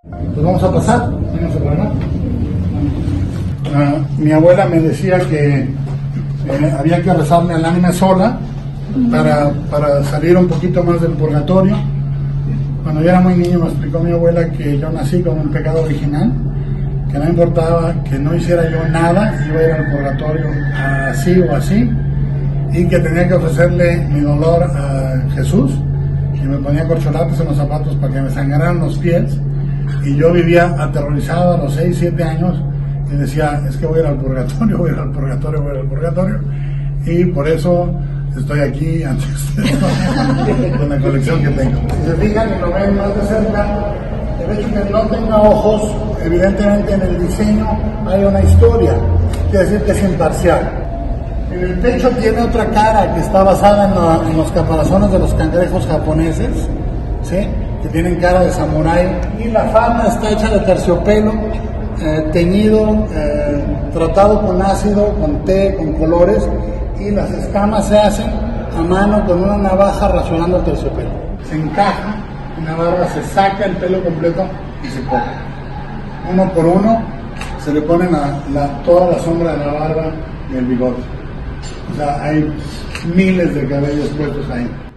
Pues vamos a pasar. Mi abuela me decía que había que rezarle al ánima sola para salir un poquito más del purgatorio. Cuando yo era muy niño me explicó mi abuela que yo nací con un pecado original, que no importaba que no hiciera yo nada, iba a ir al purgatorio así o así, y que tenía que ofrecerle mi dolor a Jesús, y me ponía corcholatas en los zapatos para que me sangraran los pies, y yo vivía aterrorizado a los 6, 7 años, y decía, es que voy a ir al purgatorio, voy a ir al purgatorio, voy a ir al purgatorio, y por eso estoy aquí antes con la colección que tengo. Si se fijan y lo ven más de cerca, el hecho que no tenga ojos, evidentemente en el diseño hay una historia, quiere decir que es imparcial. En el pecho tiene otra cara que está basada en los caparazones de los cangrejos japoneses, ¿sí? Que tienen cara de samurái, y la falda está hecha de terciopelo, teñido, tratado con ácido, con té, con colores, y las escamas se hacen a mano con una navaja rasurando el terciopelo. Se encaja en la barba, se saca el pelo completo y se pone. Uno por uno se le pone toda la sombra de la barba y el bigote. O sea, hay miles de cabellos puestos ahí.